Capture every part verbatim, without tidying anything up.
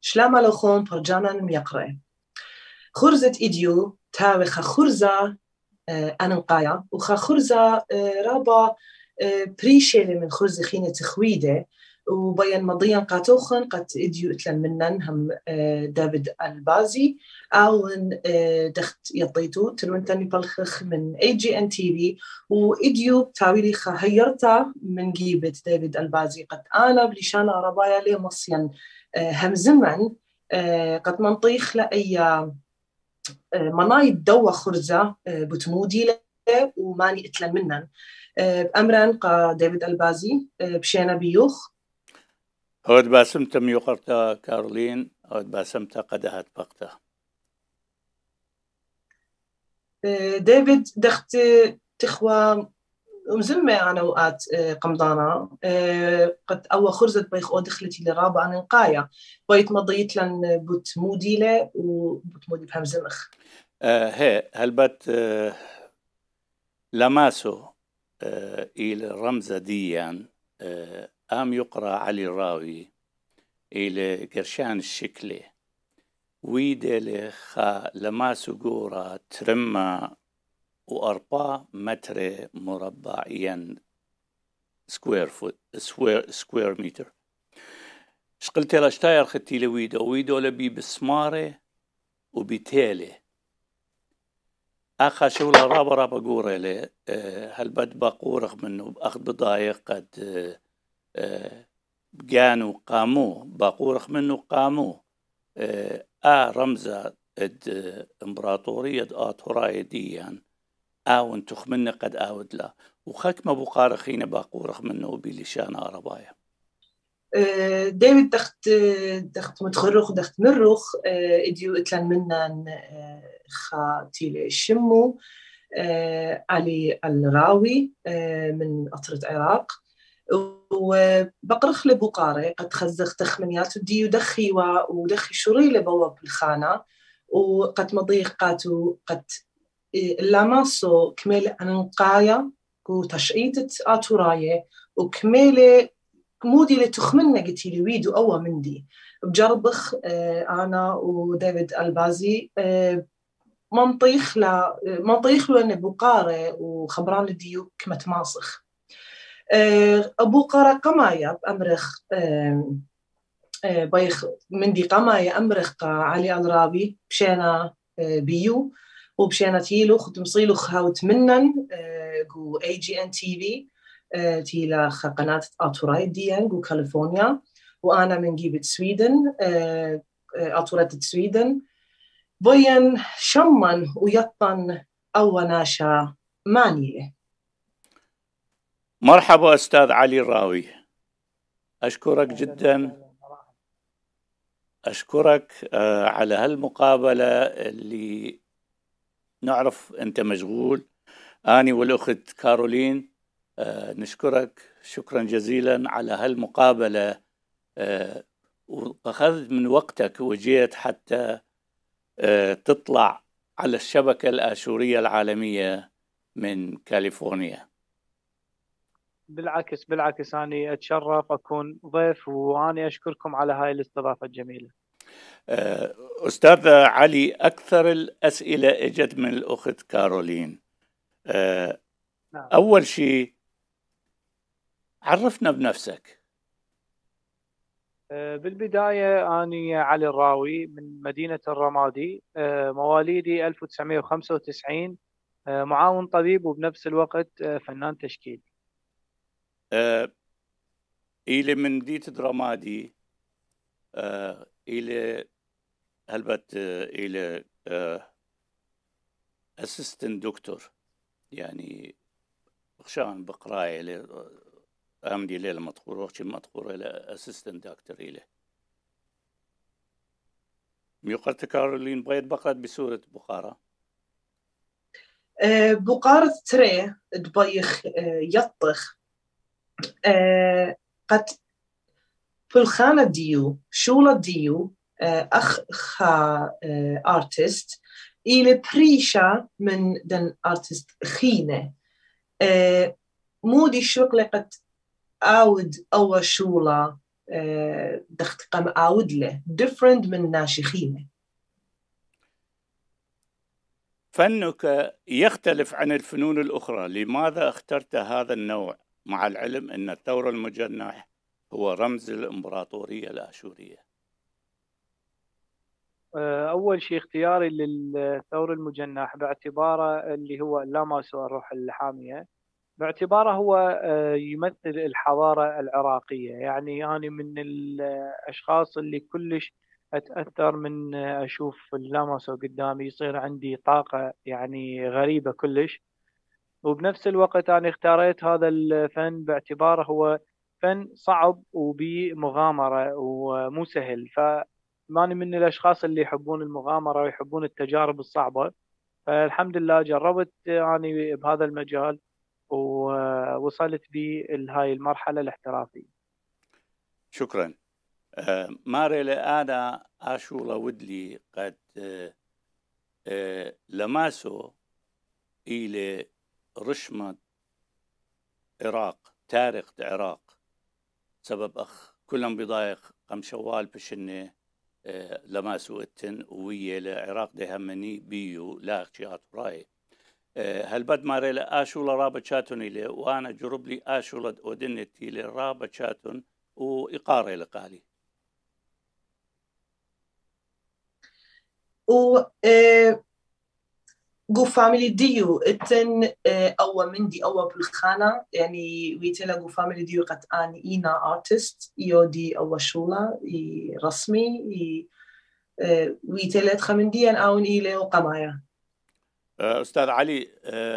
شلama lochon parjanan miyaqre. خرزة إديو تاوي خرزة أنقايا وخا خرزة رابا بريشيلي من خرزة خينة تخويدة وبين مضيان قاتوخن قد إديو إتلن منن هم دافيد البازي أو دخت يطيتو تلونتاني بالخخ من إيه جي إن تي في وإديو تاويلي خهيرتا من جيبة دافيد البازي قد أنا بليشانا ربايا لي مصيان هم زمن قد منطيخ لأي مناي دوا خرزة بتمودي له وماني إتلن منن بأمران قا دافيد البازي بشينا بيوخ هود باسمتا ميوخرتا كارولين هود باسمتا قدهات بقتا دافيد دخت تخوى مزمة أنا وقات قمضانا قد أول خرزة بيخ أو دخلتي لرابع أنا نقايا بيت مضيت لن بتمودي له وبتمودي بهم زمخ آه هي هلبت آه لماسو آه إلى رمزة ديان آه قام يقرأ علي الراوي إلى قرشان الشكلي ويدي خا لماسو قورا ترمى وأربعة متر مربعيا سكوير فوت سكوير سكوير متر شقلت له اشتاير ختي له ويدو ويدو لبي بسماره وبتالي اخا شولا رابا رابا قوره له هل بد باقورخ منه باخذ بضايق قد بقانو قامو باقورخ منه قامو ا رمزه اد امبراطوريه اتوراي ديان او انتخ منه قد اود لا وخك ما بقارخين باقورخ منه بلشان ربايا داويد دخت دخت متخرخ دخت مرخ اديو اتلن منن خاتيل الشمو علي الراوي من أطرة العراق وبقرخ لبقارة قد خزخ تخمنيات ديو دخي ودخي شري لبواب الخانة وقد مضيقاتو قد لاماسو كميل أنقايا وتشعيدة آتوراية وكميل مودي لتخمننا قلتي لي ويدو أول مندي بجربخ أنا ودافيد البازي منطيخ لا منطيخ له إنه بقارة وخبران الديو كما تماسخ أبو قارة قمايا بأمرخ بيخ مندي قمايا أمرخ علي الراوي بشينا بيو وبشينا تيلو ختم صيلوخ هاوت منن جو إيه جي إن تي في تيلا قناة آتوراي ديان جو كاليفورنيا وأنا من جيبة سويدن آتورة سويدن بوين شمن ويطن أو ناشا مانية. مرحبا أستاذ علي الراوي، أشكرك جدا، أشكرك على هالمقابلة اللي نعرف أنت مشغول. أنا والأخت كارولين نشكرك شكرا جزيلا على هالمقابلة، وأخذت من وقتك وجيت حتى تطلع على الشبكة الآشورية العالمية من كاليفورنيا. بالعكس بالعكس أنا أتشرف أكون ضيف، وأنا أشكركم على هاي الاستضافة الجميلة. أستاذ علي، أكثر الأسئلة إجت من الأخت كارولين. نعم. أول شيء عرفنا بنفسك. بالبداية أنا علي الراوي من مدينة الرمادي، مواليدي ألف وتسعمئة وخمسة وتسعين، معاون طبيب وبنفس الوقت فنان تشكيل. أه إلى من ديت درامادي أه إلى هلبت إلى أه أسيستنت دكتور، يعني بخشان بقراءة إلى أمدي ليلة مطخور وقت مطخور إلى أسيستنت دكتور إلى ميقرت كارولين بغيت بقرأت بسورة بقارة. أه بقارة تري دبيخ أه يطخ أه قد بالخانة ديو شولة ديو أه أخ خا أه أرتست إلى بريشة من دن أرتست خينة أه مودي شغلة قد أود أو شولة دخت قم أعود له different من ناشخينه. فنك يختلف عن الفنون الأخرى، لماذا اخترت هذا النوع مع العلم أن الثور المجنح هو رمز الإمبراطورية الآشورية؟ أول شيء اختياري للثور المجنح باعتباره اللي هو لاماسو الروح الحامية، باعتباره هو يمثل الحضارة العراقية. يعني أنا من الأشخاص اللي كلش أتأثر من أشوف اللاماسو قدامي، يصير عندي طاقة يعني غريبة كلش. وبنفس الوقت أنا اختاريت هذا الفن باعتباره هو فن صعب وبمغامرة ومو سهل، فماني من الأشخاص اللي يحبون المغامرة ويحبون التجارب الصعبة. فالحمد لله جربت أنا بهذا المجال ووصلت بي لهاي المرحلة الاحترافية. شكرا. آه ماري أنا أشولا ودلي قد آه آه لماسو إلى رشمة عراق تاريخ العراق سبب أخ كلهم بضايق قم شوال بشنة آه لماسو التن ويا العراق دهمني بيو لا شيات راي آه هل بد ماري لآشولا رابا شاتون إلي وأنا جرب لي آشولا ودنتي لرابا شاتون وإقارة لقالي و جو فاميلي ديو اتن أو مندي أو بالخانة يعني ويتلا جو فاميلي ديو قد أني إينا أرتست يودي أو شولا رسمي ويتلا تخمندي أن أون إلي وقمايا. أستاذ علي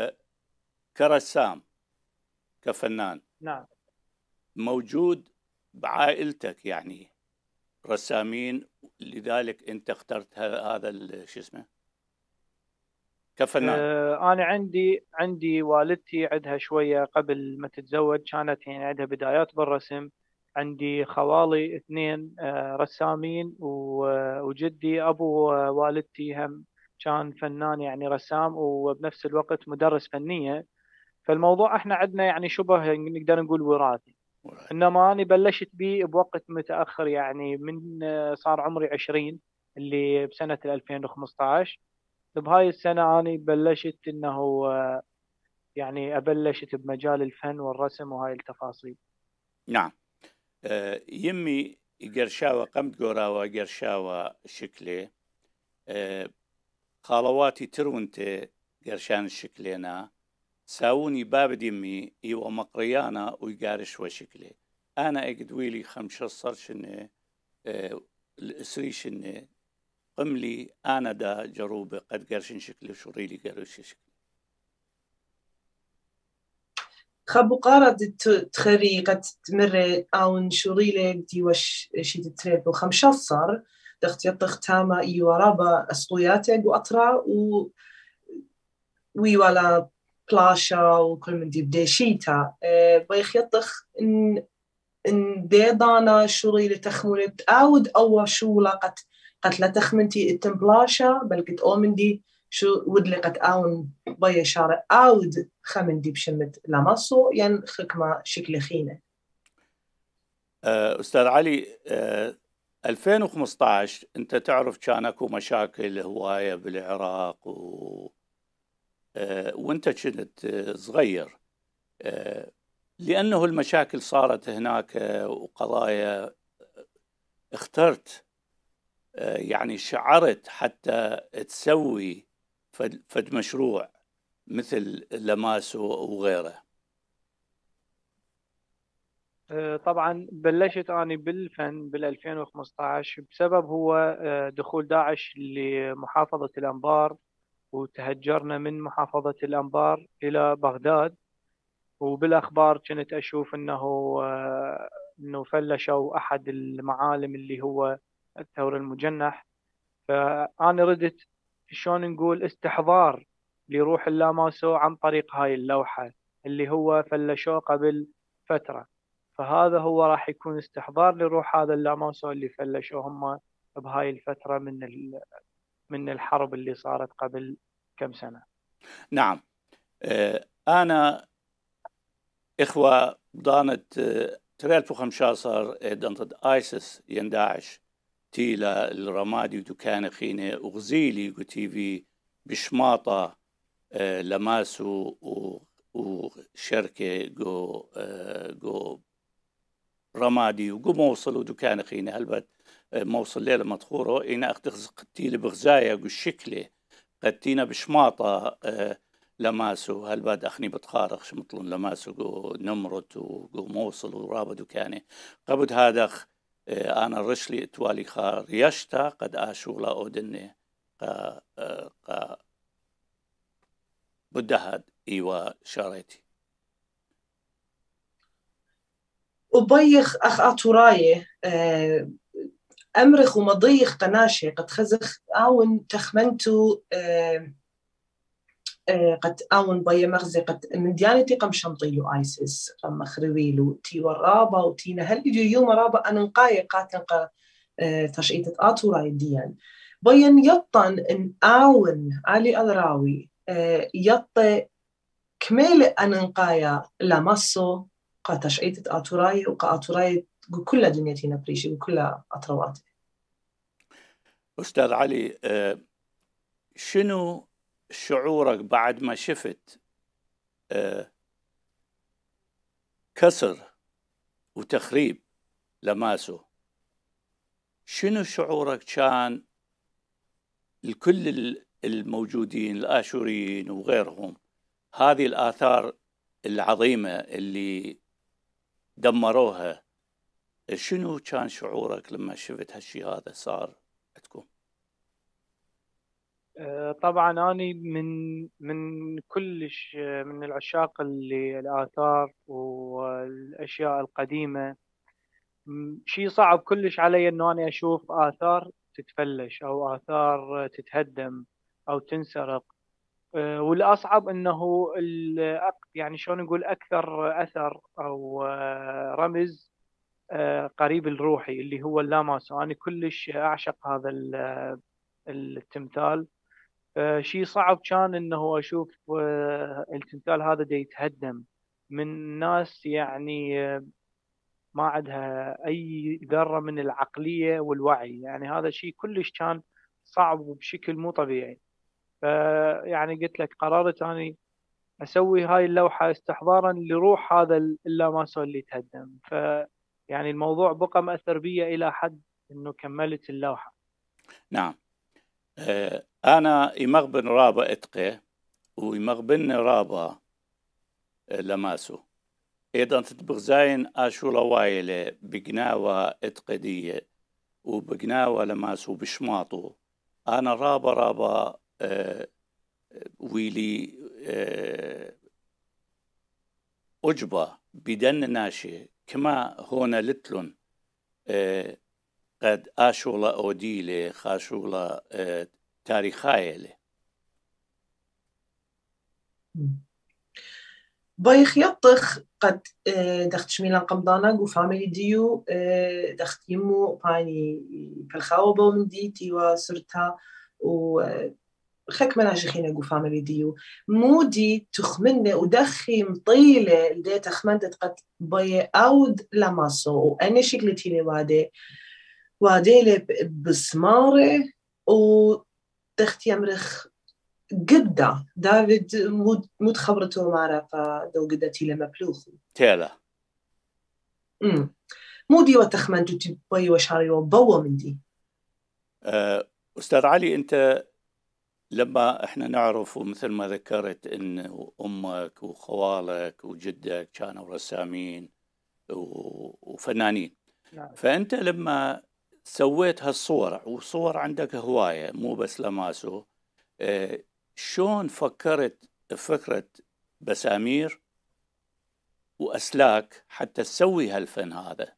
كرسام كفنان نعم موجود بعائلتك يعني رسامين، لذلك انت اخترت هذا شو اسمه كفنان؟ آه انا عندي عندي والدتي عندها شويه قبل ما تتزوج كانت يعني عندها بدايات بالرسم. عندي خوالي اثنين آه رسامين، وجدي ابو والدتي هم كان فنان يعني رسام وبنفس الوقت مدرس فنيه. فالموضوع احنا عندنا يعني شبه نقدر نقول وراثي. انما انا بلشت به بوقت متاخر، يعني من صار عمري عشرين اللي بسنه ألفين وخمسة عشر. بهاي السنه انا بلشت انه يعني ابلشت بمجال الفن والرسم وهاي التفاصيل. نعم. آه يمي قرشاوة قمت قوراوة قرشاوة شكلي آه خالواتي ترونتي قرشان الشكلينا ساوني باب يمي ايوه مقريانا ويقارش وشكلي انا اقدويلي خمسة صار شنه آه الاسري شنه قملي انا دا جروبه قد قرشن شكلي وشريلي قرش شكلي خبو قارة تخري قد تمر أو شريلة دي وش شي تتريب وخمسة صار دخت يطخ تاما إيو رابا أسقوياتك وأطرا و ويوالا بلاشا وكل من دي بدي شيتا أه بيخ يطخ إن إن دي دانا شريلة تخمولت أود أو شولا قد قد لا تخمنتي التمبلاشا بل قد أومن دي شو ودلقت آون بيا شارع آود خمن دي بشمت لاماسو ين خكمة شكل خينة. أستاذ علي أه ألفين وخمسة عشر أنت تعرف كان أكو مشاكل هواية بالعراق و أه وأنت كنت صغير أه لأنه المشاكل صارت هناك وقضايا اخترت أه يعني شعرت حتى تسوي فد, فد مشروع مثل لاماسو وغيره. طبعا بلشت أنا بالفن بال ألفين وخمسة عشر بسبب هو دخول داعش لمحافظة الأنبار، وتهجرنا من محافظة الأنبار إلى بغداد. وبالأخبار كنت أشوف أنه أنه فلشوا أحد المعالم اللي هو الثور المجنح. فأنا ردت شلون نقول استحضار لروح اللاماسو عن طريق هاي اللوحة اللي هو فلشوه قبل فترة. فهذا هو راح يكون استحضار لروح هذا اللاماسو اللي فلشوه هم بهاي الفترة من من الحرب اللي صارت قبل كم سنة. نعم. أنا إخوة ضانت تريالفو خمشاصر دنطد آيسس ينداعش تيلا الرمادي ودكان خينة وغزيلي قو تي في بشماطة آه لماسو وشركة قو آه قو رمادي وقو موصل ودكان خينة هلبت آه موصل ليلة مدخورو إنا أختخز تيلا بغزايا قو الشكلة قدتينا بشماطة آه لماسو هلبت أخني بتخارخ شمطلون لماسو قو نمرت وقو موصل ورابد وكاني قبل هذا أنا رشلي توالي خار يشتا قد آشولا أودني قا قا بدهد إيوا شاريتي وبيخ أخ أطوراية أمرخ ومضيخ قناشي قد خزخ أون تخمنتو قد أون بي مغزي قد من ديانتي قم شمطيلو آيسيس قم مخرويلو تي ورابا وتينا هل يجو يوم رابا أنا نقاي قاتن قا تشعيتة آتوراي ديان بيان يطن إن أون علي الراوي يطي كميل أنا نقايا لاماسو قا تشعيتة آتوراي وقا آتوراي كل دنيتنا بريشي وكل أطرواتي. أستاذ علي شنو شعورك بعد ما شفت كسر وتخريب لماسو؟ شنو شعورك كان لكل الموجودين الآشوريين وغيرهم هذه الآثار العظيمة اللي دمروها؟ شنو كان شعورك لما شفت هالشي هذا صار عندكم؟ طبعا أنا من من كلش من العشاق اللي الآثار والأشياء القديمة. شيء صعب كلش علي إنه أنا أشوف آثار تتفلش أو آثار تتهدم أو تنسرق، والأصعب إنه يعني شلون نقول أكثر أثر أو رمز قريب الروحي اللي هو اللاماسو. أنا كلش أعشق هذا التمثال. شيء صعب كان إنه أشوف التمثال هذا دا يتهدم من ناس يعني ما عندها أي ذرة من العقلية والوعي. يعني هذا شيء كلش كان صعب وبشكل مو طبيعي. فيعني قلت لك قررت أني أسوي هاي اللوحة استحضارا لروح هذا اللاماسو اللي تهدم. فيعني الموضوع بقى مأثر بي إلى حد إنه كملت اللوحة. نعم. آه أنا يمغبن رابا إتقي ويمغبن رابا لماسو إذا تتبغزاين آشولا وايلة بقناوة إتقدية وبقناوة لماسو بشماطو. أنا رابا رابا آه ويلي آه أجبة بدن ناشي كما هنا لتلون آه قد آشولا أوديلي خاشولا آه تاريخايلة. بايخ يطخ قد دخت شميلان قمضانا وفاميلي ديو دخت يمو باني كالخاوبة من ديتي وسرتها وخك مناشخين جو فاميلي ديو مودي تخمنة ودخي مطيلة لدي تخمنت قد باي أود لاماسو وأني شكلتي لي وادي وادي لي بسمارة ودخت يمرخ قدة دافيد مود مود خبرته معرفة دو قدتي لما بلوخ تيلا امم مودي وتخمنتو تبي وشاري وبوا من دي. أه أستاذ علي، أنت لما إحنا نعرف مثل ما ذكرت إن أمك وخوالك وجدك كانوا رسامين وفنانين، نعم. فأنت لما سويت هالصور وصور عندك هواية مو بس لماسو، أه شون فكرت فكرة بسامير وأسلاك حتى تسوي هالفن هذا؟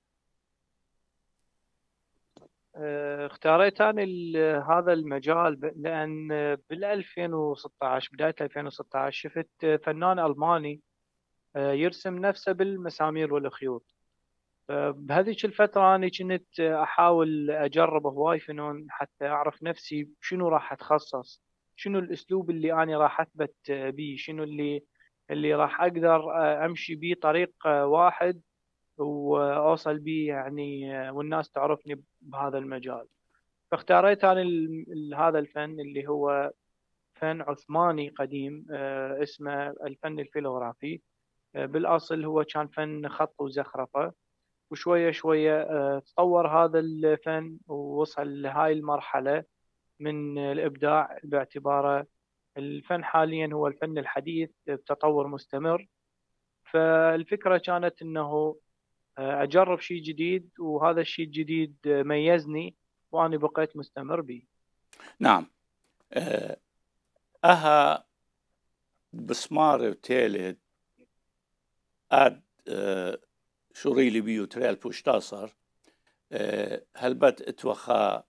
اختاريت أنا هذا المجال لأن بال ألفين وستة عشر بداية ألفين وستة عشر شفت فنان ألماني يرسم نفسه بالمسامير والخيوط. بهذيك الفترة أنا كنت أحاول أجرب هواي فنون حتى أعرف نفسي شنو راح أتخصص، شنو الأسلوب اللي أنا راح أثبت بيه، شنو اللي اللي راح أقدر أمشي بيه طريق واحد وأوصل بيه يعني والناس تعرفني بهذا المجال. فاختاريت أنا هذا الفن اللي هو فن عثماني قديم اسمه الفن الفيلوغرافي. بالأصل هو كان فن خط وزخرفة، وشوية شوية تطور هذا الفن ووصل لهاي المرحلة من الإبداع، باعتباره الفن حاليا هو الفن الحديث بتطور مستمر. فالفكرة كانت أنه أجرب شيء جديد، وهذا الشيء الجديد ميزني وأنا بقيت مستمر به. نعم. أها بسمار وتيلد آد شوريلي بيو تريال بوشتاصر هل بات اتوخا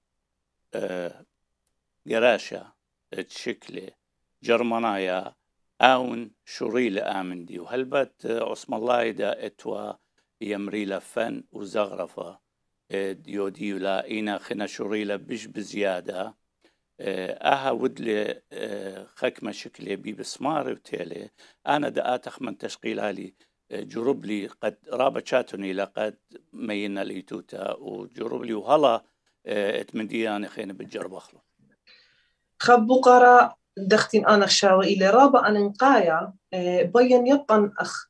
جراشة تشكله جرمانايا آون شوريل آمن دي، وهل بات عصم الله دا اتوا يمريلا فن وزغرفة ديو ديو لا إينا خنا شوريلا بش بزيادة أها ودلي خكمة شكلي بي بسمار وتيلي أنا دا آتخ من تشقيلالي جرب لي قد رابا شاتوني لقد مينا ليتوتا وجرب لي وهلا اتمندياني خينا بتجرب أخلو خبو قرا دختين أنا خشاوة إلى رابا أنا نقايا بين يطن أخ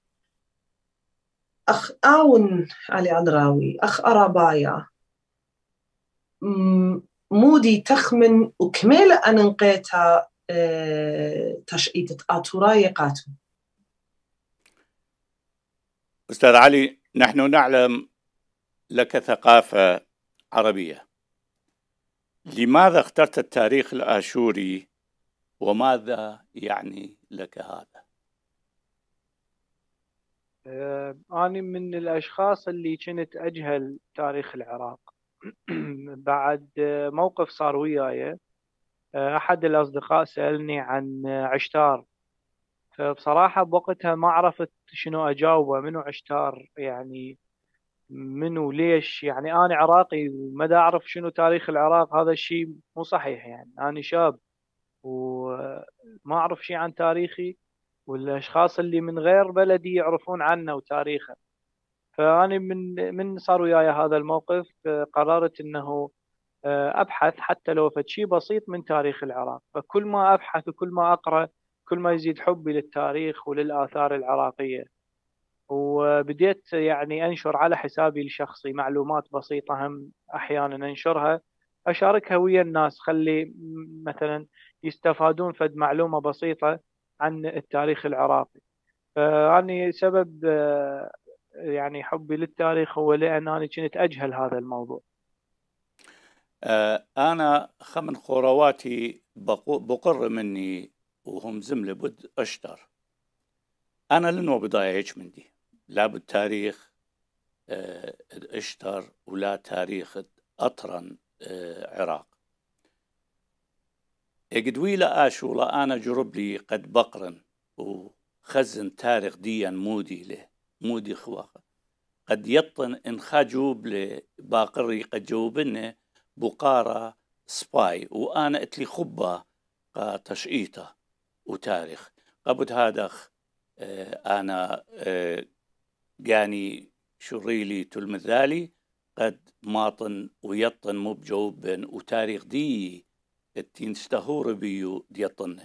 أخ آون علي الراوي أخ أرابايا مودي تخمن وكميلة أنا نقيتها تشقيتة آتوراي قاتو. أستاذ علي، نحن نعلم لك ثقافة عربية، لماذا اخترت التاريخ الآشوري وماذا يعني لك هذا؟ أنا من الأشخاص اللي كنت أجهل تاريخ العراق بعد موقف صار وياي. أحد الأصدقاء سألني عن عشتار، فبصراحة بوقتها ما عرفت شنو أجاوبه. منو عشتار يعني؟ منو ليش؟ يعني أنا عراقي وما أعرف شنو تاريخ العراق، هذا الشيء مو صحيح. يعني أنا شاب وما أعرف شيء عن تاريخي، والأشخاص اللي من غير بلدي يعرفون عنه وتاريخه. فأنا من من صار وياي هذا الموقف قررت أنه أبحث حتى لو فد شيء بسيط من تاريخ العراق. فكل ما أبحث وكل ما أقرأ كل ما يزيد حبي للتاريخ وللآثار العراقية. وبديت يعني أنشر على حسابي الشخصي معلومات بسيطة، هم أحيانا أنشرها أشاركها ويا الناس، خلي مثلا يستفادون فد معلومة بسيطة عن التاريخ العراقي. فأني سبب يعني حبي للتاريخ هو لأن أنا كنت أجهل هذا الموضوع. أنا خمن خورواتي بقر مني وهم زملة بد أشتر. أنا لنو بداية هيك مندي لابد تاريخ اشتر ولا تاريخ أطرن عراق. اقدويلا آشولا أنا جرب لي قد بقرن وخزن تاريخ ديا مودي له مودي خواخ قد يطن إن خاجوب لباقري قد جوبنه بقارة سباي وأنا اتلي خبة تشقيطة وتاريخ قبل هذا أنا جاني شريلي تلمذالي قد ماطن ويطن مبجوبن وتاريخ دي التين استهور بيو ديطنه.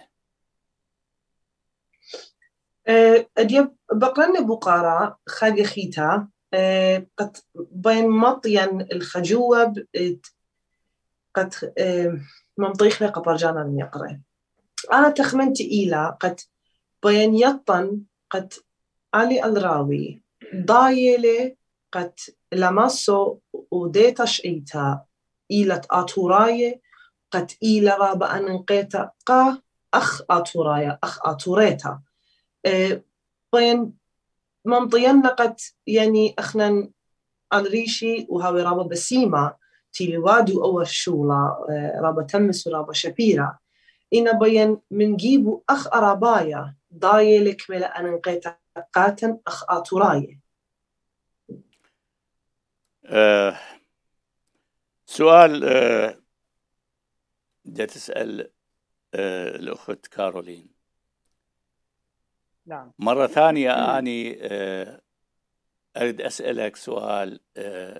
أديب بقرن بقارة خاجة خيتا قد بين مطين الخجوب قد ممطيخ لقى برجانا من يقرأ. أنا تخمنت إيلا قد بين يطن قد علي الراوي ضايلة قد لاماسو ودي تشعيتا إيلة آتوراي قد إيلا رابا أننقيتا قا أخ آتوراي أخ آتوريتا بين ممطين قد يعني أخنا الريشي وهاوي رابا بسيمة تيلي وادو أول شولا رابا تمس ورابا شبيرة إنا بين من جيبو أخ أرابايا ضاية لكملة أننقيتا قاتن أخ آتوراي. أه سؤال أه بدي تسأل أه الأخت كارولين. نعم. مرة ثانية أني أه أريد أسألك سؤال. أه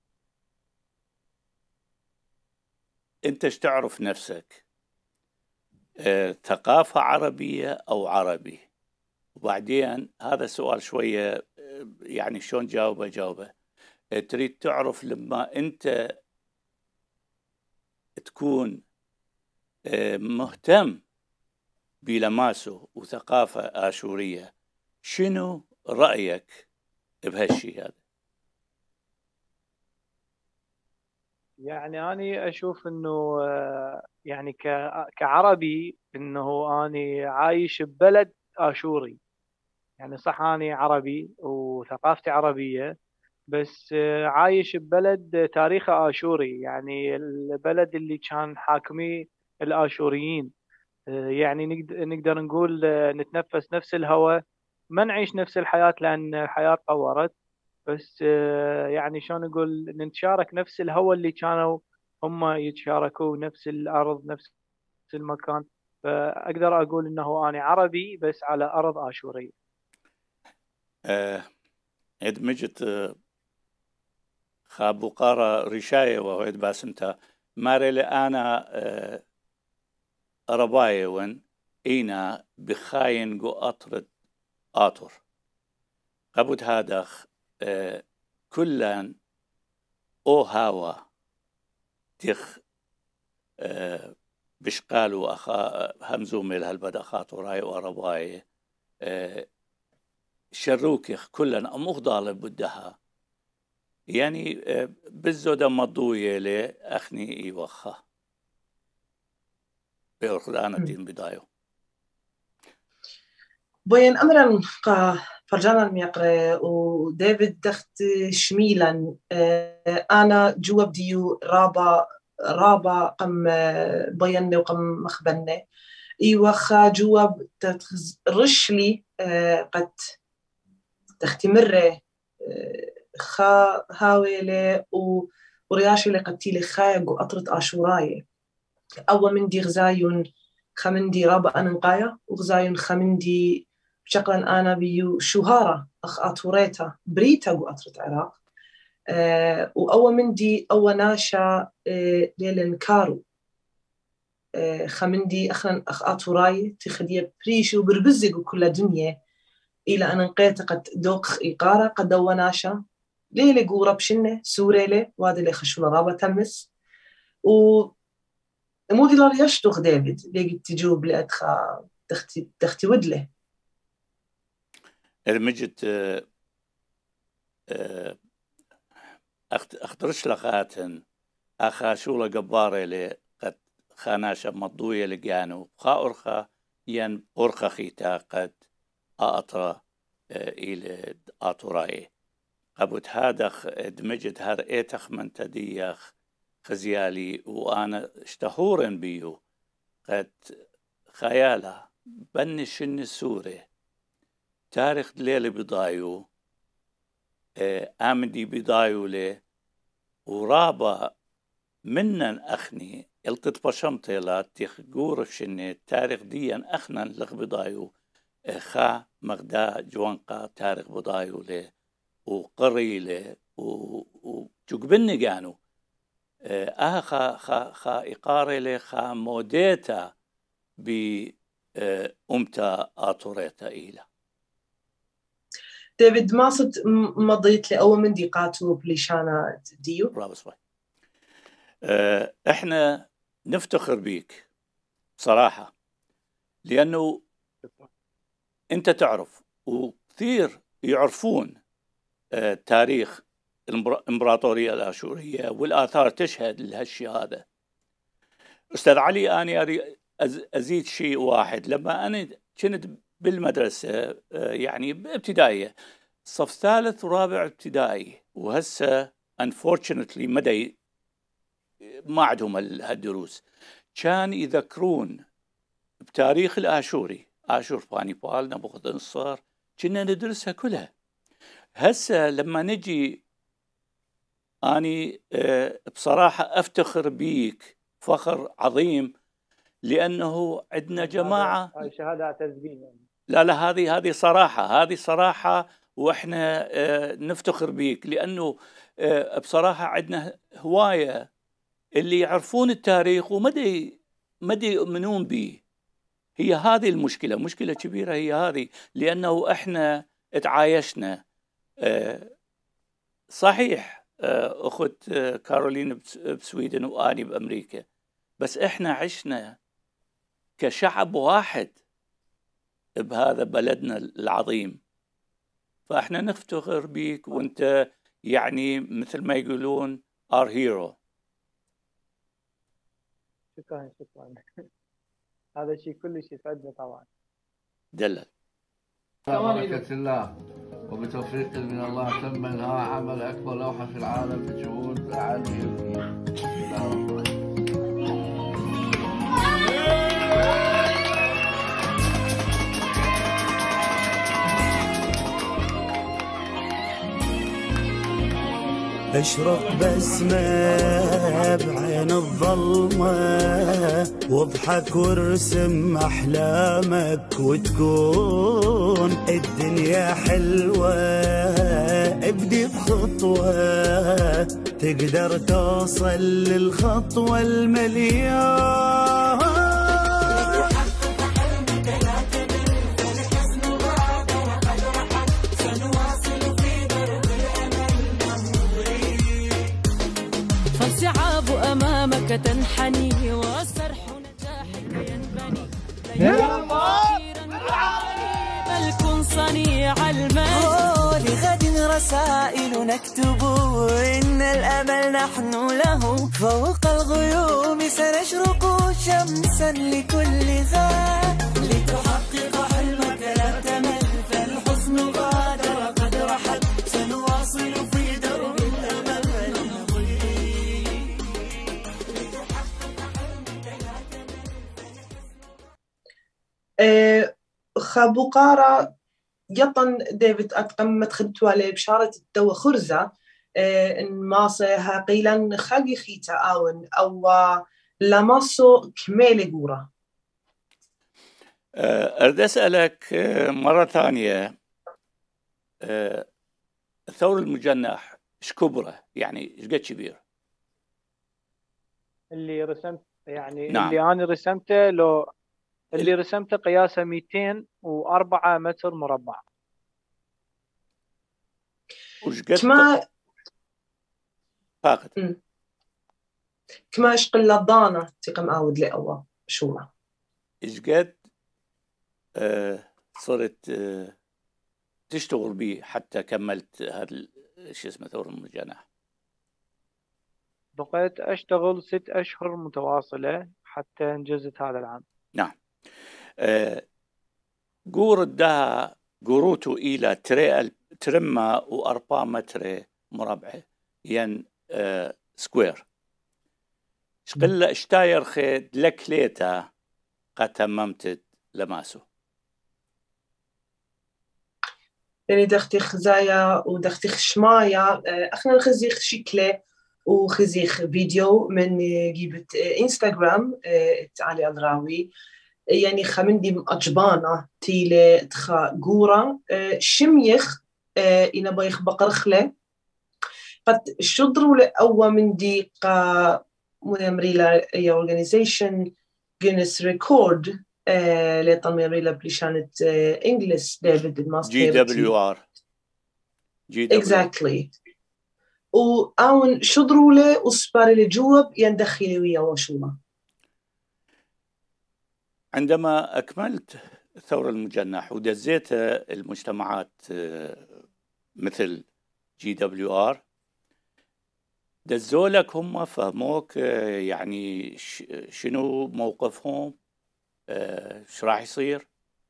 أنت ايش تعرف نفسك؟ أه ثقافة عربية أو عربي؟ وبعدين هذا سؤال شوية يعني شلون جاوبه جاوبه أه تريد تعرف لما أنت تكون أه مهتم بلماسو وثقافة آشورية، شنو رأيك بهالشيء هذا؟ يعني أنا أشوف إنه يعني كعربي إنه أنا عايش ببلد آشوري. يعني صح أنا عربي وثقافتي عربية، بس عايش ببلد تاريخه آشوري، يعني البلد اللي كان حاكميه الآشوريين. يعني نقدر نقول نتنفس نفس الهواء، ما نعيش نفس الحياة لأن الحياة تطورت، بس يعني شلون نقول نتشارك نفس الهواء اللي كانوا هم يتشاركوا، نفس الأرض نفس المكان. فأقدر أقول أنه أنا عربي بس على أرض آشورية. أه ادمجت أه خابو قارة رشاية وهيد باسمتا ماري أنا أه أرباية ون إينا بخاين جو أطرد آطر قبض هادخ أه كلان أو هاوا تخ أه بشقالو أخا همزو ميل هالبدا خاطراي وأرباية أه شروكخ كلن أموخ ضالب بدها يعني أه بالزودة مضوية لي أخني إيوخا بأخذان الدين بدايو بوين أمرا قا فرجانا الميقرة وديفيد دخت شميلا أنا جوا بديو رابا رابا قم بيني وقم مخبني إيوخا جوا رشلي قد تختي مرة خا هاويلي ورياشي لقتيلي خايق وأطرت آشوراي أول من دي غزايون خمندي رابا أنقايا وغزايون خمندي شكلا أنا بيو شهارة أخ أطوريتا بريتا وأطرت عراق أه وأول من دي أول ناشا أه ليلن كارو أه خمندي أخلا أخ أطوراي تخديه بريشو بربزق كل الدنيا إلى أن انقيت قد دوق إيقارة قد وناشا ليلة قورة بشنة سوريلة وهذا اللي خشونا رابا تمس و مودي لار يشتوخ ديفيد ليجي تجوب لأدخا تختي تختي ودله المجد أخدرش لخاتن أخا شولا قبارة لي قد خاناشا مضوية لقيانو خا أرخا ين أرخا خيتا قد أطرا إلى أطراي قبوت هادخ دمجد هر إيتخ من تديخ خزيالي وأنا اشتهورن بيو قد خيالة بنشن السوري تاريخ ليلة بضايو آمدي بضايو لي ورابا منن أخني التت بشمطيلات تيخ شني تاريخ ديان أخنا لغ بضايو خا مغدا جوانقا تاريخ بضايو لي وقري لي وجوجبني جانو آه خا خا خا إقاري لي خا موديتا بأمتا آطوريتا إيلا ديفيد ما صد مضيت لي أول من دي قاتو بليشانا ديو برافو صباي. آه إحنا نفتخر بيك بصراحة لأنه أنت تعرف وكثير يعرفون آه تاريخ الإمبراطورية الآشورية والآثار تشهد لهالشيء هذا. أستاذ علي أنا أريد أزيد شيء واحد. لما أنا كنت بالمدرسة يعني بابتدائية صف ثالث ورابع ابتدائي وهسه unfortunately مدى ما عندهم هالدروس كان يذكرون بتاريخ الآشوري آشور بانيبال نبوخذ نصر كنا ندرسها كلها. هسه لما نجي أني بصراحة أفتخر بيك فخر عظيم لأنه عندنا جماعة هاي شهادة اعتز بيها. لا لا هذه هذه صراحة هذه صراحة وإحنا آه نفتخر بيك، لأنه آه بصراحة عندنا هواية اللي يعرفون التاريخ ومدى مدى يؤمنون به. هي هذه المشكلة، مشكلة كبيرة هي هذه، لأنه إحنا تعايشنا. آه صحيح آه أخت آه كارولين بسويدن وآني بأمريكا، بس إحنا عشنا كشعب واحد بهذا بلدنا العظيم، فإحنا نفتخر بيك وأنت يعني مثل ما يقولون our hero. شكرا شكرا. هذا شيء كلش يسعدنا طبعا. دلل. بركة الله وبتوفيق من الله تم انهاء عمل اكبر لوحة في العالم بجهود علي. اشرق بسمة بعين الظلمة واضحك وارسم أحلامك وتكون الدنيا حلوة. ابدي بخطوة تقدر توصل للخطوة المليون. فالصعاب أمامك تنحني والسرح نجاحك ينبني. بل كن صنيع المجد. لغد رسائل نكتب إن الأمل نحن له. فوق الغيوم سنشرق شمسا لكل ذات. لتحقق حلمك لا تمل فالحزن غادر قد رحل. سنواصل في درب الأمل. خبقارة يطن ديفيد أتقمت خدتوالي بشارة الدو خرزة إن ماسها قيلا خاقي خيتا آون أو لاماسو كميلي قورة. أريد أسألك مرة ثانية، الثور المجنح إيش كبره؟ يعني إيش قد كبير؟ اللي رسمت يعني نعم. اللي أنا رسمته لو اللي رسمته قياسه مئتين وأربعة متر مربع. وش قد كما فاقد كما اشقل لضانة تقم آود لأوا شو إيش قد آه صرت آه تشتغل به حتى كملت هذا شو اسمه ثور المجنح؟ بقيت أشتغل ست أشهر متواصلة حتى انجزت هذا العام. نعم. آه قور ده قروتو إلى تري ترمى وأربعة متر مربع ين آه سكوير. شقل اشتاير خيد لك ليتا قد تممت لماسو. يعني دختي خزايا ودختي خشمايا اخنا نخزيخ شكله وخزيخ فيديو من جيبت انستغرام علي الراوي. يعني خمندي أجبانة تيلة تخا جورا شميخ إنا بايخ بقرخلة قد شدروا لأوا من دي قا ميمريلا يا organization Guinness Record لطن ميمريلا بلشانت إنجلس ديفيد الماستر جي دبليو آر جي دبليو exactly. وأون شدروا له وسباري لجواب يندخلي ويا وشوما. عندما أكملت الثورة المجنح ودزيت المجتمعات مثل جي دبليو آر، دزولك هم فهموك يعني شنو موقفهم، ايش راح يصير؟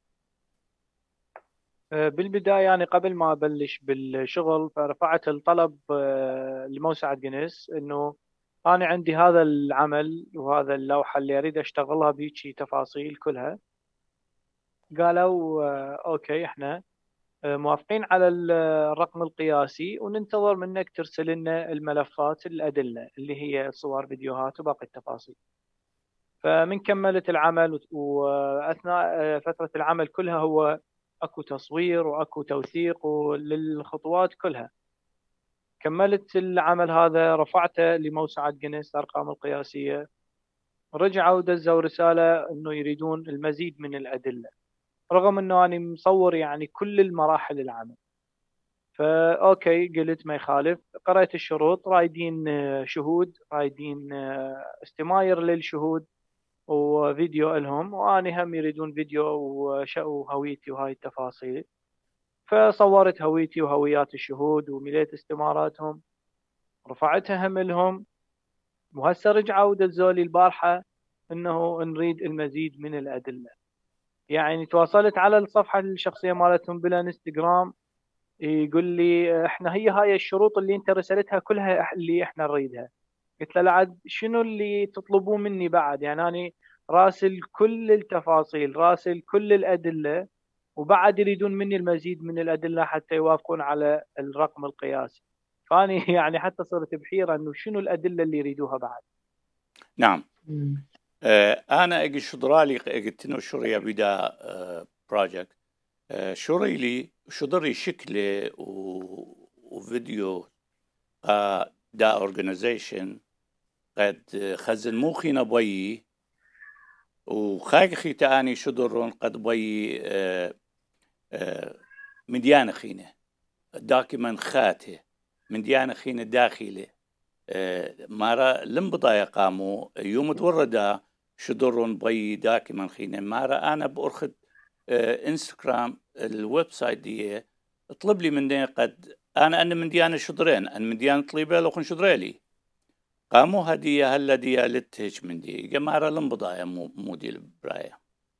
بالبداية يعني قبل ما أبلش بالشغل فرفعت الطلب لموسعة جينيس إنه أنا عندي هذا العمل وهذا اللوحة اللي أريد أشتغلها بيجي تفاصيل كلها. قالوا أوكي إحنا موافقين على الرقم القياسي وننتظر منك ترسل لنا الملفات الأدلة اللي هي صور فيديوهات وباقي التفاصيل. فمن كملت العمل وأثناء فترة العمل كلها هو أكو تصوير وأكو توثيق للخطوات كلها. كملت العمل هذا، رفعته لموسوعة جينيس الأرقام القياسية، رجعوا دزوا رسالة أنه يريدون المزيد من الأدلة، رغم أنه أنا مصور يعني كل المراحل العمل. فأوكي قلت ما يخالف، قرأت الشروط، رايدين شهود، رايدين استماير للشهود وفيديو لهم، وأنا هم يريدون فيديو وشأوا هويتي وهاي التفاصيل. فصورت هويتي وهويات الشهود ومليت استماراتهم، رفعتها هم لهم، وهسه رجعوا دزوا لي البارحة انه نريد المزيد من الأدلة. يعني تواصلت على الصفحة الشخصية مالتهم بالانستغرام، يقول لي احنا هي هاي الشروط اللي انت رسلتها كلها اللي احنا نريدها. قلت له لعد شنو اللي تطلبون مني بعد؟ يعني انا راسل كل التفاصيل، راسل كل الأدلة، وبعد يريدون مني المزيد من الأدلة حتى يوافقون على الرقم القياسي. فاني يعني حتى صرت بحيرة انه شنو الأدلة اللي يريدوها بعد. نعم. آه انا اجي شضرالي قلت انه شوريا بدا آه بروجكت آه شوري لي شضري شكله وفيديو آه دا اورجانيزيشن قد خزن موخي نبوي وخايخي تاني شضرون قد بي آه آه من ديانة خينة داكما خاته من ديانة خينة داخله آه مارا لم بضايا قاموا يوم توردا شدرون بي داكما خينة مارا أنا بأرخد آه إنستغرام الويب سايت دي اطلب لي من دين قد أنا أنا من ديانة شدرين أنا من ديانة طليبة لو خن شدريلي قاموا هدية هلا دي لتهج من دي جمارا لم بضايا مو مو دي البراية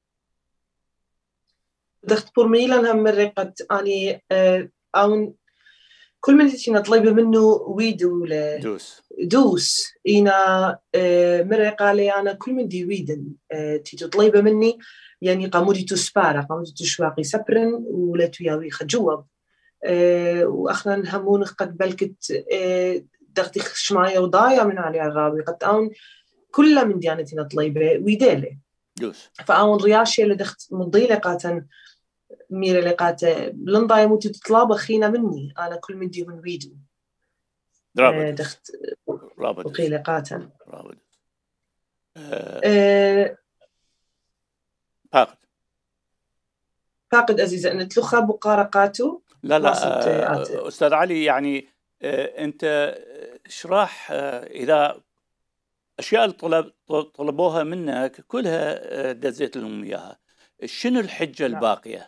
دخت برميلا هم مرة قد أني آه أو كل من تينا طلبة منه ويدو ل دوس دوس إنا آه مرة قال لي أنا كل من دي ويدن آه تيجي طلبة مني يعني قامودي تسبارة قامودي تشواقي سبرن ولا تياوي خجوب آه وأخنا همون قد بلكت آه دختي شماية وضايا من علي الراوي قد أون كلها من ديانتنا طلبة ويدالي دوس فأون رياشي اللي دخت مضيلة قاتن ميرا لقاته لنضاي موتي تطلب خينا مني أنا كل من دي من ويدو رابط دخت رابط وقيل قاتن رابط أه فاقد فاقد أزيزة أن تلخى بقارقاته لا لا أستاذ علي يعني آه أنت اشرح آه إذا أشياء اللي طلب طلبوها منك كلها آه دزيت لهم إياها، شنو الحجة الباقية؟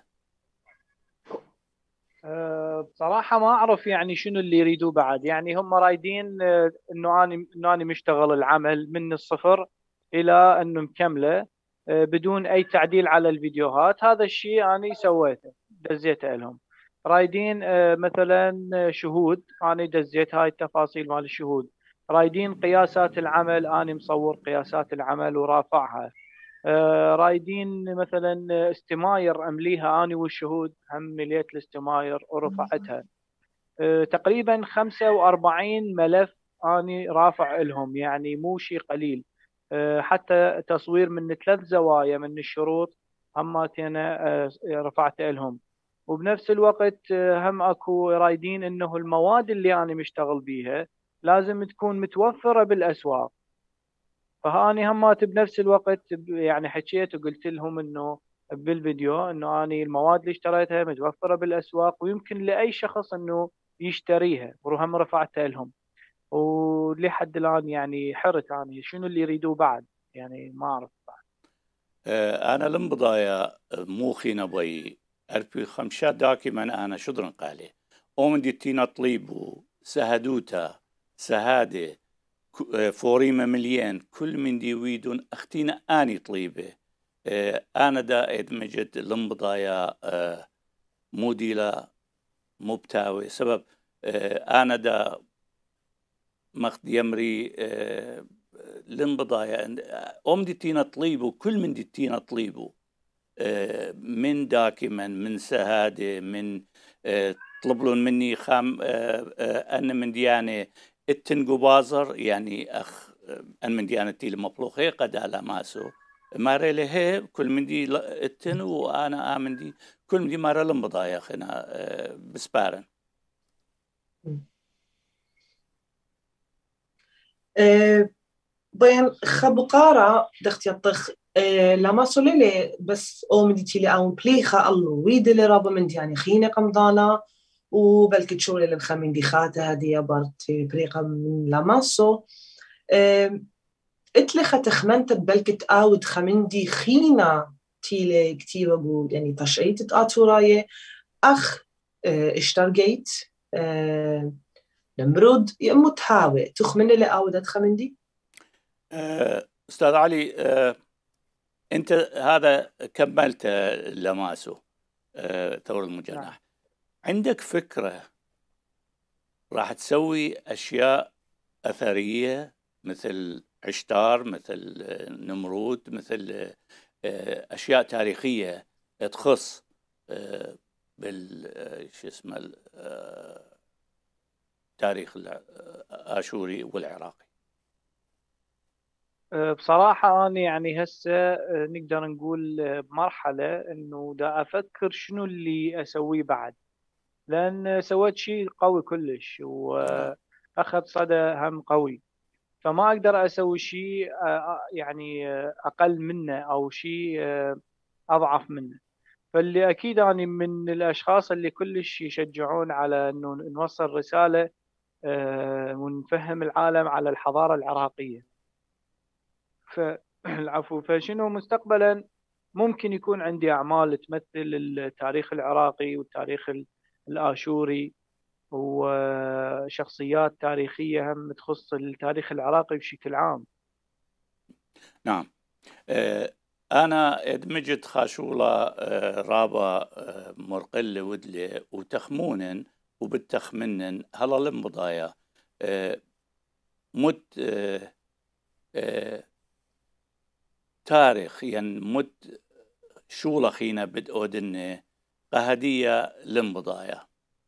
أه بصراحة ما أعرف يعني شنو اللي يريدوه بعد. يعني هم رايدين أه إنه أنا إنه أنا مشتغل العمل من الصفر إلى إنه مكملة أه بدون أي تعديل على الفيديوهات. هذا الشيء أنا سويته دزيته لهم. رايدين أه مثلا شهود، أنا دزيت هاي التفاصيل مال الشهود. رايدين قياسات العمل، أنا مصور قياسات العمل ورافعها. آه رايدين مثلا استماير أمليها أنا والشهود، هم مليت الاستماير ورفعتها. آه تقريبا خمسة وأربعين ملف أنا رافع لهم، يعني مو شيء قليل. آه حتى تصوير من ثلاث زوايا من الشروط هماتنا آه رفعت لهم. وبنفس الوقت آه هم أكو رايدين إنه المواد اللي أنا مشتغل بيها لازم تكون متوفرة بالأسواق. فهاني همات بنفس الوقت يعني حكيت وقلت لهم انه بالفيديو انه اني المواد اللي اشتريتها متوفره بالاسواق ويمكن لاي شخص انه يشتريها، وهم رفعتها لهم. ولحد الان يعني حرت اني شنو اللي يريدوه بعد، يعني ما اعرف بعد. آه انا لم بضايا موخي نبي اربي خمسة داكما انا شدرن قالي ومن ديتينا طليبو سهدوتا سهاده فوريمة مليان كل من دي ويدون أختينا آني طليبة آه أنا دا إدمجد لنبضايا آه موديلا مبتاوي سبب آه أنا دا مخد يمري آه لنبضايا أم دي تينا طليبو كل من دي تينا طليبو آه من داكما من سهادة من آه طلبلون مني خام آه آه أنا من ديانة التنقو بازر يعني أخ أن من ديانتي المبلوخي قد لاماسو ماري له كل من دي التن وأنا آمن دي كل من دي ماري لمبضايا خنا بسبارن أه بين خبقارة دخت يطخ أه لما صلي بس أو من دي لي أو بليخة الله ويد اللي رابا من دي يعني خينة قمضانا وبلكي تشوري اللي بخمين دي خاتة هذه برت بريقة من لاماسو أه اتلخة تخمنت بلكي تقاود خمين دي خينة تيلي كتير أقول يعني تشعيت تقاطوراي أخ أه اشترقيت أه نمرود متهاوي تخمن اللي أودت خمين دي أستاذ علي أه أنت هذا كملت لاماسو أه ثور المجنح نعم. عندك فكرة راح تسوي أشياء أثرية مثل عشتار مثل نمرود مثل أه أشياء تاريخية تخص أه بال شو اسمه التاريخ الآشوري والعراقي؟ بصراحة أنا يعني هسه نقدر نقول بمرحلة إنه دا أفكر شنو اللي أسويه بعد، لأن سويت شيء قوي كلش وأخذ صدى هم قوي، فما أقدر أسوي شيء يعني أقل منه أو شيء أضعف منه. فاللي أكيد أنا من الأشخاص اللي كلش يشجعون على إنه نوصل رسالة ونفهم العالم على الحضارة العراقية. فالعفو فشنو مستقبلا ممكن يكون عندي أعمال تمثل التاريخ العراقي والتاريخ الآشوري وشخصيات تاريخية هم تخص التاريخ العراقي بشكل عام. نعم أه أنا ادمجت خاشولة أه رابا أه مرقلة ودلي وتخمونن وبالتخمنن هلا لمبضايا أه مد أه أه تاريخ يعني مد شولة خينا بدأودن قهدية لمبضايا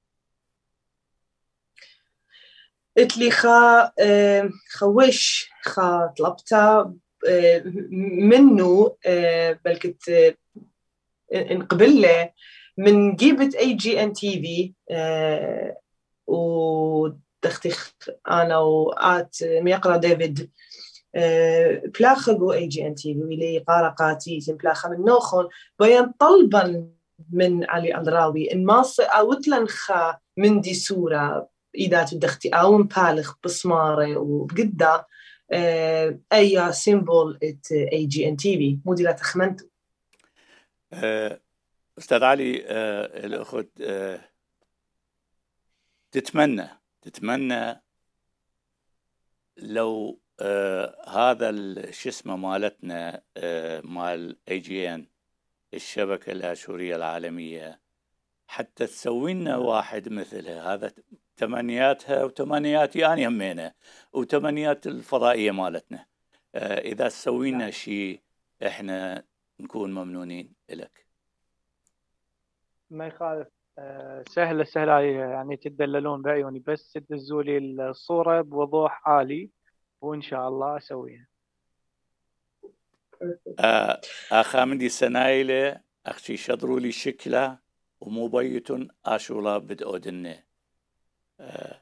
اتلي خا خوش خا طلبتا منه بلكت انقبله من جيبت اي جي ان تي في ودختخ انا وآت ميقرا ديفيد بلاخقو اي جي ان تي في ولي قارقاتي بلاخه من نوخون بيان طلبا من علي الراوي ان ماص اوتلن خا من دي صوره إذا تدختي أو مبالغ بصمارة وبقدة آه أي سيمبول ات أي جي إن تي في مودي لا تخمنتو. آه أستاذ علي آه الأخت آه تتمنى تتمنى لو آه هذا شو اسمه مالتنا آه مال أي جي إن الشبكة الآشورية العالمية حتى تسوي لنا واحد مثلها، هذا تمنياتها وتمنياتي أنا همينة وتمنيات الفضائية مالتنا. آه إذا سوينا شيء إحنا نكون ممنونين لك. ما يخالف آه سهلة سهلة يعني تدللون بعيوني بس تدزوا لي الصورة بوضوح عالي وإن شاء الله أسويها. آه أخامدي سنايلة أختي شضروا لي شكله ومو بيتون آشولا بدأودنه. آه.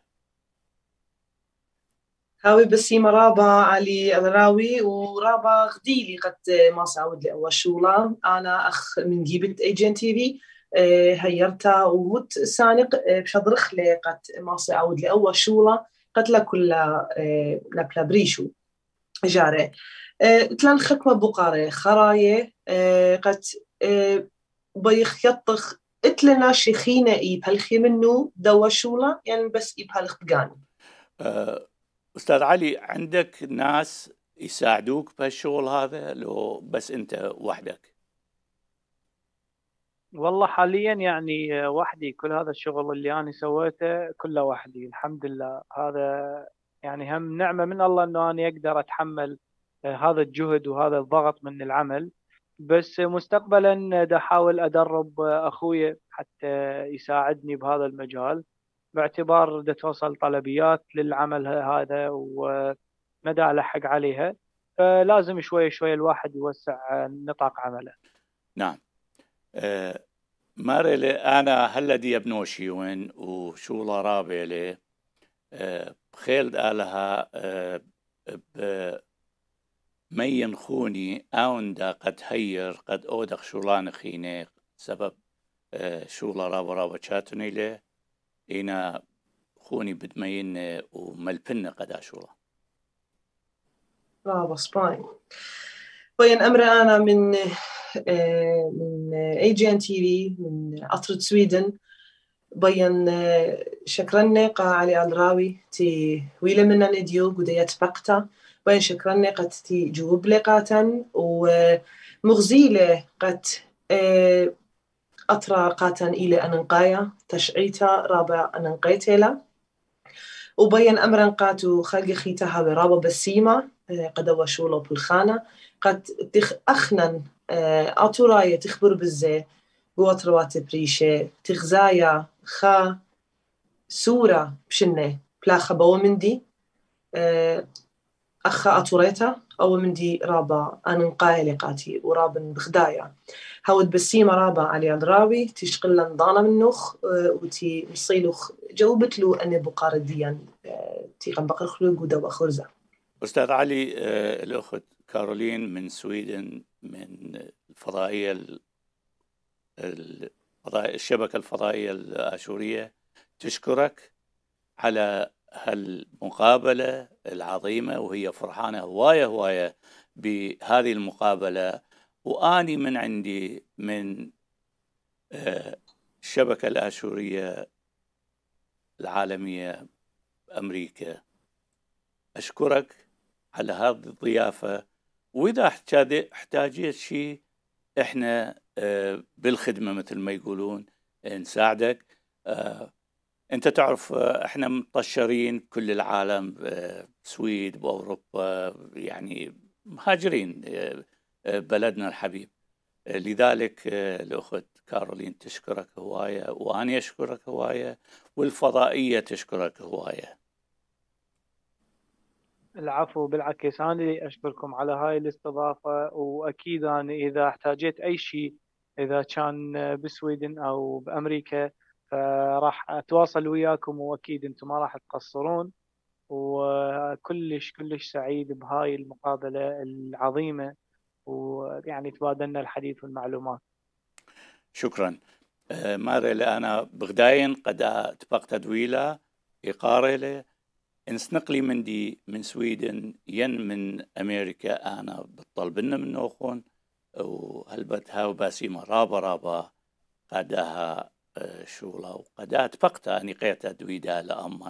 هاوي بسيمة رابا علي الراوي ورابا غديلي قد ما سعود لي أول شولا أنا أخ من جيبة اي جي ان تي في آه هيرتا ومت سانق آه بشضرخ لي قد ما سعود لي أول شولا قد لكل آه لبلا بريشو جاري آه تلان خكمة بقارة خراية آه قد آه بيخ يطخ اتلنا شيخينا اي بهالخي منه دوا شولا يعني بس اي بهالخ بقاني. أه أستاذ علي عندك ناس يساعدوك بهالشغل هذا لو بس أنت وحدك؟ والله حاليا يعني وحدي، كل هذا الشغل اللي أنا سويته كله وحدي الحمد لله. هذا يعني هم نعمة من الله أنه أنا أقدر أتحمل هذا الجهد وهذا الضغط من العمل. بس مستقبلا دا أحاول أدرب أخوي حتى يساعدني بهذا المجال، باعتبار دا توصل طلبيات للعمل هذا ندى لحق عليها، فلازم شوي شوي الواحد يوسع نطاق عمله. نعم. أه مارلي أنا هلا دي ابنوشي وين وشولا رابيلي أه بخيل آلها أه بمين خوني أوندا قد هير قد أودخ شولان خيني سبب أه شولا رابا رابا شاتني لي إنا خوني بدمين وملبن قد أشولا رابا سباين بين أمر أنا من آه من إيه جي إن تي في من عطرة سويدن بين آه شكرني قا علي الراوي تي ويلا منا نديو قديت بقتا بين شكرني قد تي جوب لقاتا ومغزيلة قد آه أطرى قاتا إلى أننقايا تشعيتا رابع أننقيتيلا وبين أمرا قاتو خلق خيتها برابا بسيمة قد وشولو بالخانة قد تخ أخنن أطراية تخبر بالزي قوات روات بريشة تخزايا خا سورة بشنة بلاخة بو مندي أخا أطوريتا أو مندي رابا أننقايا لقاتي ورابن بخدايا هاود بسيمة رابا علي الراوي تشقل لنضانا منوخ وتي مصيلوخ جاوبت له أن بقارديا تي قم بقر خلوق ودا خرزة. أستاذ علي الأخت كارولين من سويدن من الفضائية الشبكة الفضائية الآشورية تشكرك على هالمقابلة العظيمة وهي فرحانة هواية هواية بهذه المقابلة. وأني من عندي من الشبكة الآشورية العالمية أمريكا أشكرك على هذه الضيافة. وإذا احتاجيت شيء إحنا بالخدمة مثل ما يقولون نساعدك. أنت تعرف إحنا مطشرين كل العالم بسويد بأوروبا يعني مهاجرين بلدنا الحبيب. لذلك الأخت كارولين تشكرك هواية وأنا أشكرك هواية والفضائية تشكرك هواية. العفو بالعكس، أنا أشكركم على هاي الاستضافة. وأكيد أنا إذا احتاجيت أي شيء إذا كان بسويدن أو بأمريكا فراح أتواصل وياكم، وأكيد أنتم ما راح تقصرون. وكلش كلش سعيد بهاي المقابلة العظيمة، ويعني تبادلنا الحديث والمعلومات. شكرا. ماري أنا بغداين قد اتفقت دويلة إقارة انسنقلي من دي من سويدن ين من أمريكا أنا بطلبنا من نوخون وهلبتها وباسيمة رابا رابا قدها شولا وقدها اتفقت أني قيتها دويدا لأمان.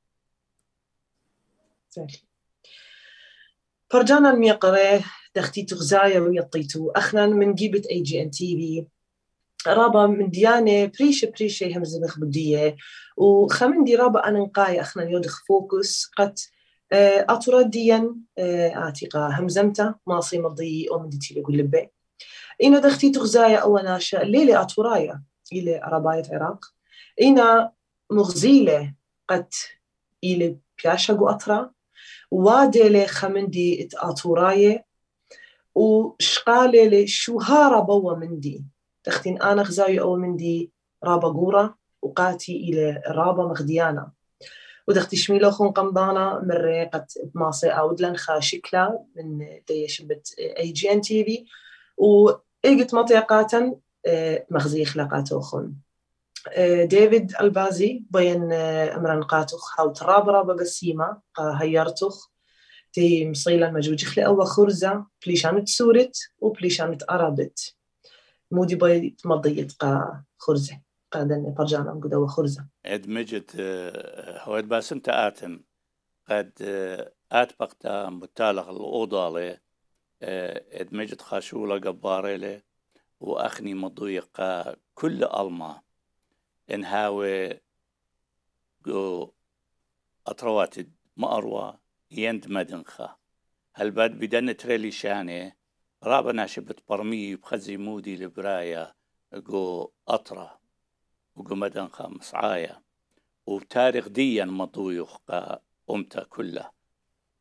فرجانا الميقرة دختي تغزايا ويطيتو أخنا من جيبة إيه جي إن تي في رابا من ديانة بريشة بريشة همزة مخبودية وخمن دي رابا أنا نقايا أخنا يودخ فوكس قد أطرديا آتقا همزمتا ماصي مضي أو من ديتي لقول لبي إنا دختي تغزايا أو ناشا ليلة أطرايا إلى رباية عراق إنا مغزيلة قد إلى بياشا قو أطرا وادلي خمندي اتآطوراية وشقالي شوهارة بوا مندي تختين أنا غزاي أو مندي رابا قورة وقاتي إلى رابا مغديانا ودختي شميلو خون قمضانا مرة قد ماسي أودلن خاشكلا من دي شبت إيه جي إن تي في وإيقت مطيقاتا مغزي خلاقاتو خون ديفيد البازي بين أمران قاتوخ هاو تراب رابا بسيمة هيرتوخ تي مصيلا مجوج خلق أو خرزة بليشانت سورت وبليشانت أرابت مودي باي مضيت قا خرزة قادن فرجانا مقود أو خرزة ادمجت هواد باسنت آتم قد آت بقتا متالغ الأوضالي ادمجت خاشولة قباريلي وأخني مضيقة كل ألما انهاوي جو أطروات مأروى يند مدنخة هالباد بدن تريلي شاني رابنا شبت برمي بخزي مودي لبرايا جو أطرة وجو مدنخة مصعايا وتاريخ ديا مضويخ قا أمتا كلها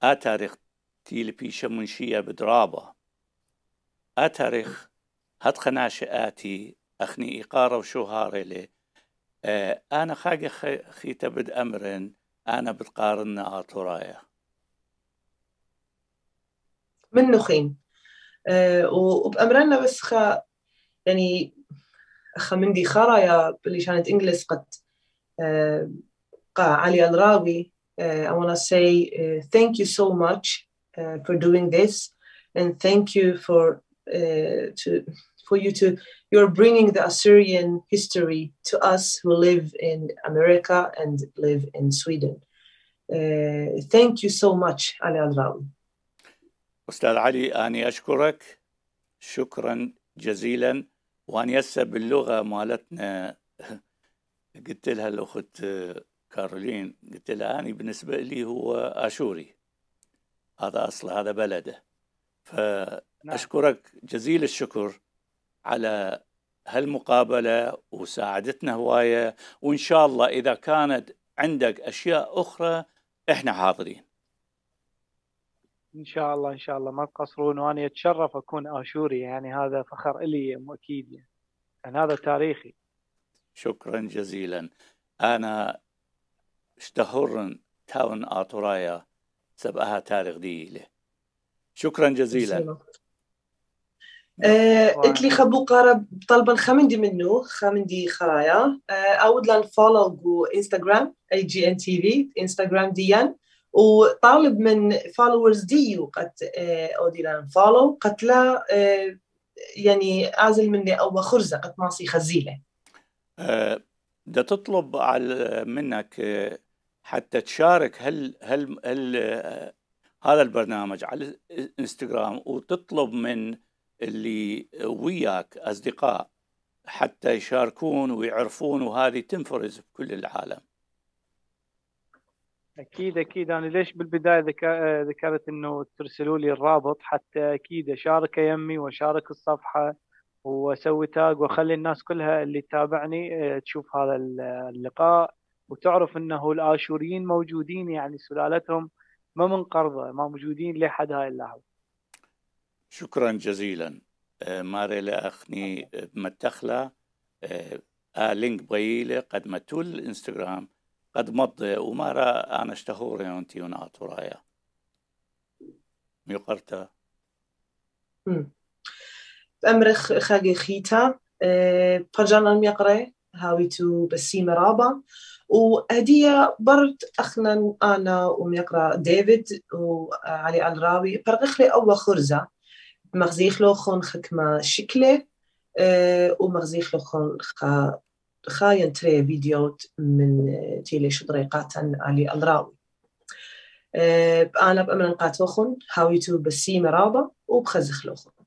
آتاريخ تيل بيشا منشية بدرابة آتاريخ هاد خناشئاتي أخني إقارة وشوهاري لي آه أنا خاقي خيتا بد أمرن أنا بتقارن آتورايا من نخين أه وبأمرنا بس خا يعني خا من دي خرايا اللي كانت إنجلس قد أه قا علي الراوي uh, I want to say uh, thank you so much uh, for doing this and thank you for uh, to for you to you're bringing the Assyrian history to us who live in America and live in Sweden. Uh, thank you so much Ali Alrawi. أستاذ علي أنا أشكرك شكرا جزيلا وأنا يسا باللغة مالتنا قلت لها الأخت كارولين قلت لها أنا بالنسبة لي هو آشوري هذا أصل هذا بلده فأشكرك جزيل الشكر على هالمقابلة وساعدتنا هواية وإن شاء الله إذا كانت عندك أشياء أخرى إحنا حاضرين إن شاء الله إن شاء الله ما تقصرون وأنا أتشرف أكون آشوري يعني هذا فخر إلي أكيد يعني. يعني هذا تاريخي. شكرا جزيلا أنا اشتهرن تاون آتورايا سبقها تاريخ دي له شكرا جزيلا قلت لي خبو قارب طلبا خمندي منه خمندي خرايا أود لان فولو جو إنستغرام A G N T V إنستغرام ديان وطالب من فولورز ديو قد أودي لان فولو قد لا يعني أعزل مني أو خرزة قد ماصي خزيلة ده تطلب على منك حتى تشارك هل هل هل هذا البرنامج على الانستغرام وتطلب من اللي وياك أصدقاء حتى يشاركون ويعرفون وهذه تنفرز بكل العالم. أكيد أكيد أنا ليش بالبداية ذكرت إنه ترسلوا لي الرابط حتى أكيد أشارك يمي وأشارك الصفحة وأسوي تاج وأخلي الناس كلها اللي تتابعني تشوف هذا اللقاء وتعرف إنه الآشوريين موجودين يعني سلالتهم ما من قرضة ما موجودين لحد هاي اللحظة. شكرا جزيلا ماري لأخني متخلة آه لينك بغيلة قد متول الانستغرام قد مضي ومارا أنا اشتهوري أنتي وناطرايا ميقرتا أمرخ خاقي خيتا برجانا الميقري هاويتو بسيمة رابا وهدية برد أخنا أنا وميقرا ديفيد وعلي الراوي برغخ لي أول خرزة مغزيخ له خون خكمة شكله أه ومغزيخ له خون خا خاين تري فيديوت من تيلي شدريقات علي الراوي أه أنا بأمن قاتوخن هاويتو بسيمة رابا وبخزخ له خون